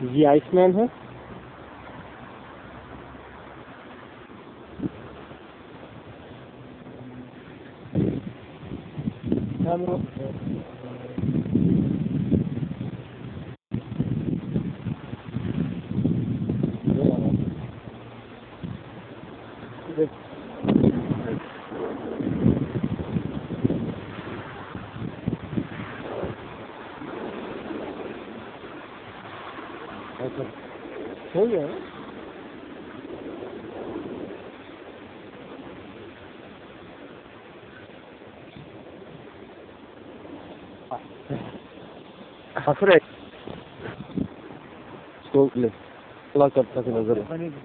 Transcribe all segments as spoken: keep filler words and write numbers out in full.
ये आइसमैन है। हो गया हंस रहे इसको ले अल्लाह करता से नजर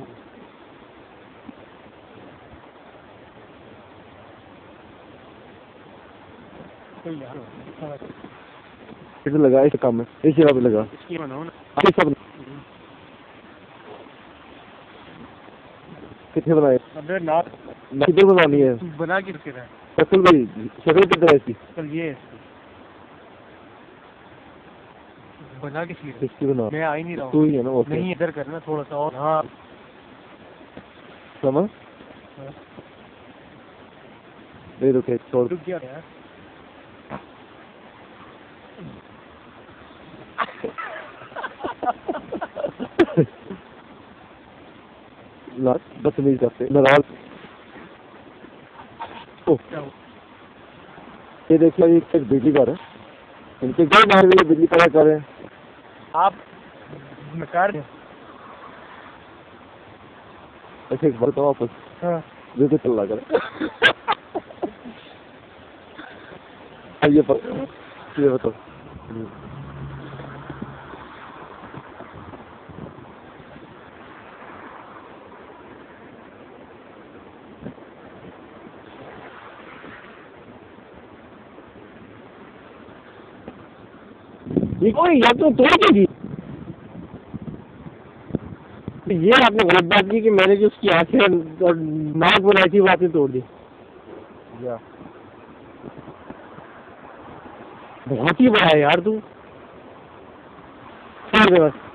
इधर लगा इस काम में इस जगह पे लगा सब कितने बनाए? अबे ना किधर बनानी है? बना के रखे है शक्ल भाई शक्ल किधर है इसकी? शक्ल ये है बना के किसकी बना? मैं आ ही नहीं रहा हूँ। तू ही है ना? वो नहीं इधर करना थोड़ा सा और। हाँ समझ नहीं रुके छोड़ रुक गया यार। बदतमीज करते नाराज। ये देखिए ये बिजली घर है इनके घर बाहर भी बिजली पैदा कर रहे हैं। आप कर ऐसे एक बार तो वापस हाँ जो चल रहा कर ये ये बताओ ये कोई या तो तोड़ देगी। ये आपने गलत बात की कि मैंने जो उसकी आंखें और नाक बनाई थी वो आपने तोड़ दी। या बहुत ही बड़ा है यार तू। छोड़ दे बस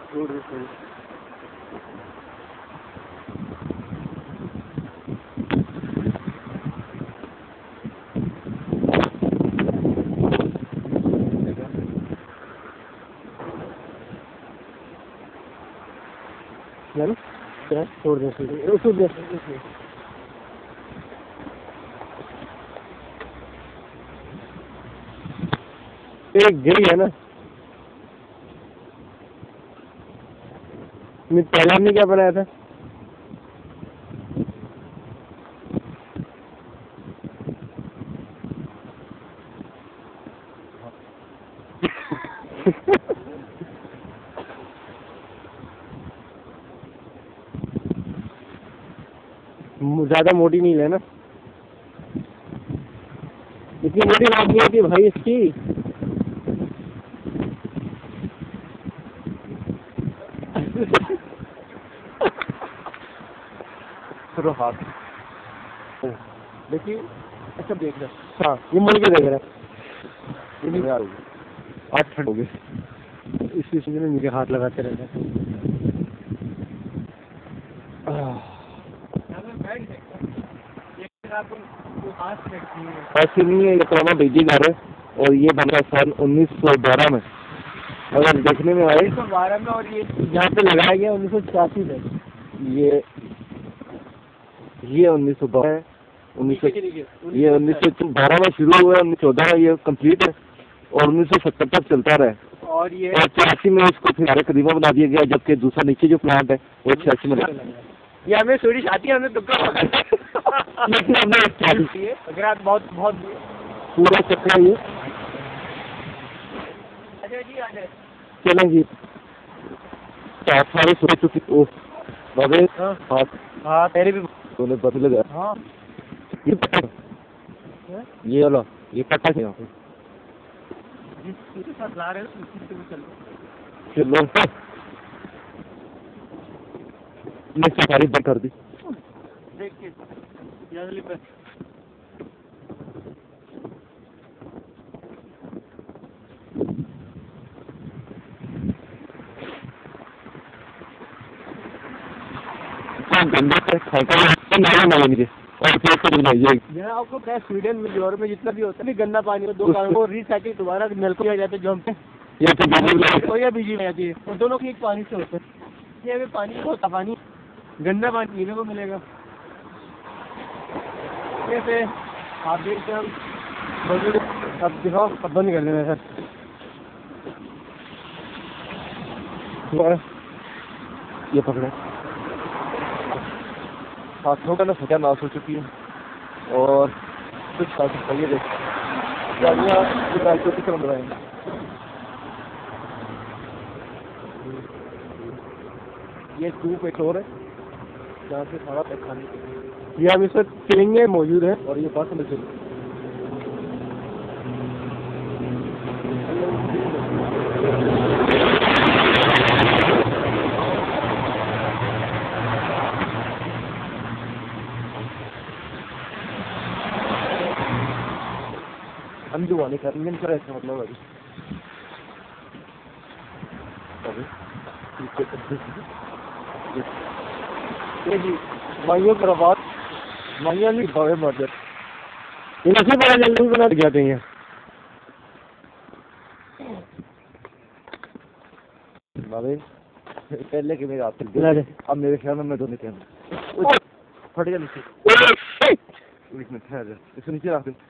छोड़ दे छोड़ दे एक गिरी है ना। पहले हमने क्या बनाया था? ज्यादा मोटी नहीं लेना। इतनी मोटी बात नहीं होती भाई इसकी। चलो हाथ देखिए अच्छा देख रहे। हाँ ये मुड़ के देख रहा है। ये नहीं आ रही आठ ठंड हो गई इसी चीज में मुझे हाथ लगाते रहते। ऐसी नहीं है ये पुराना बिजली घर है और ये बना सन उन्नीस सौ बारह में। अगर देखने में आए उन्नीस सौ बारह में और ये यहाँ पे लगाया गया उन्नीस सौ छियासी में। ये ये उन्नीस सौ बारह है उन्नीस सौ ये उन्नीस सौ बारह में शुरू हुआ है उन्नीस सौ चौदह में ये कम्प्लीट है और उन्नीस सौ सत्तर तक चलता रहा और ये छियासी में इसको फिर कदीमा बना दिया गया जबकि दूसरा नीचे जो प्लांट है वो छियासी में लगा। ये हमें स्टोरी आती है हमने तुक्का लेकिन हमने अगर आप बहुत बहुत पूरा चक्कर ये चलेंगे सारे सुबह चुकी ओ बाबे हाँ हाँ तेरे भी तूने बदल गया। हाँ ये पटा ये वाला ये पटा क्या ला रहे चलो मैं सफारी बंद कर दी। गंदे से फेंका हुआ तो नाला मांगे मुझे और फिर उसको बनाइए। यह आपको क्या स्वीडन में यूरोप में जितना भी होता है गंदा पानी में दो कारणों को रिसाइकिल दोबारा नल को किया जाता है जो हमसे ये तो बिजली तो यह बिजली में आती है और दोनों की एक पानी से होते हैं। ये पानी होता पानी गंदा पानी पीने को मिलेगा। जैसे आप देखते हैं अब दिखाओ अब बंद कर देना सर। ये पकड़े हाथों का ना फटा नाश हो चुकी है और कुछ खा सकता है। देख गाड़ियाँ क्रम रहे हैं। ये सूप एक और है जहाँ से सारा पैक खाने के ये अब इसमें कलिंगे मौजूद है और ये बस में चल अंदू वाले करेंगे कर ऐसा मतलब अभी ये जी माइयों पर बात माइया नहीं भावे मर्जर इनसे बड़ा जल्दी बना जाते हैं। बाबे पहले के मेरे हाथ से अब मेरे ख्याल में मैं दोनों के फट गया नीचे एक मिनट ठहर जा इसे नीचे रख दे।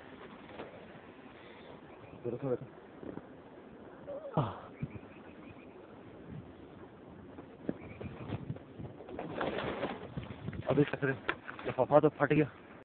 अभी लिफाफा तो फट गया।